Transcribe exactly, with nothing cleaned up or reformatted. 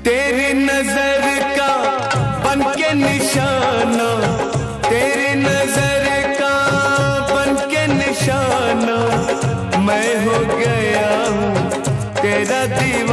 तेरी नजर का बन के निशाना, तेरी नजर का बन के निशाना, मैं हो गया हूँ तेरा दीवाना।